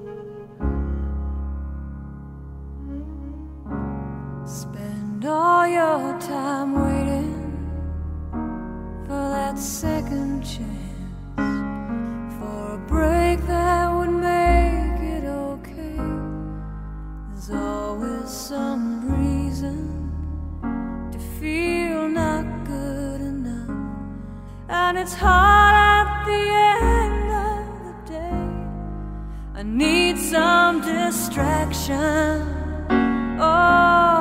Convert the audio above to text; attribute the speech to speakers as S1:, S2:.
S1: Spend all your time waiting for that second chance, for a break that would make it okay. There's always some reason to feel not good enough, and it's hard at the end of the day. I need some distraction. Oh,